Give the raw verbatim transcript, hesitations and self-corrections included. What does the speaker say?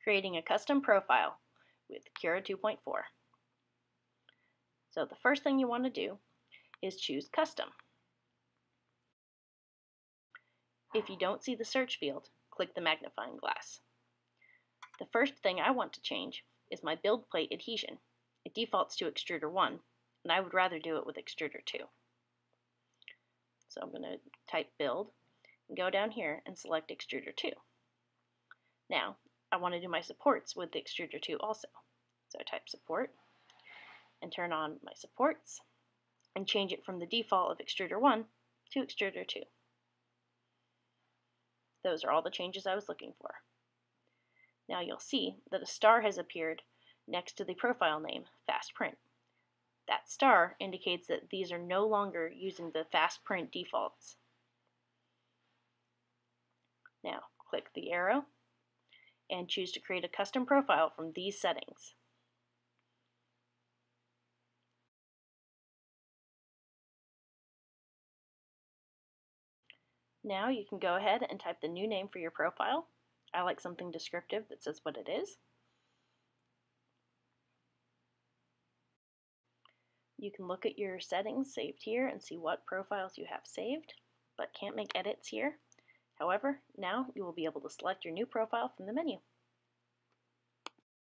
creating a custom profile with Cura two point four. So the first thing you want to do is choose Custom. If you don't see the search field, click the magnifying glass. The first thing I want to change is my build plate adhesion. It defaults to Extruder one, and I would rather do it with Extruder two. So I'm going to type build and go down here and select Extruder two. Now, I want to do my supports with the Extruder two also. So I type support and turn on my supports and change it from the default of Extruder one to Extruder two. Those are all the changes I was looking for. Now you'll see that a star has appeared next to the profile name, Fast Print. That star indicates that these are no longer using the Fast Print defaults. Now click the arrow and choose to create a custom profile from these settings. Now you can go ahead and type the new name for your profile. I like something descriptive that says what it is. You can look at your settings saved here and see what profiles you have saved, but can't make edits here. However, now you will be able to select your new profile from the menu.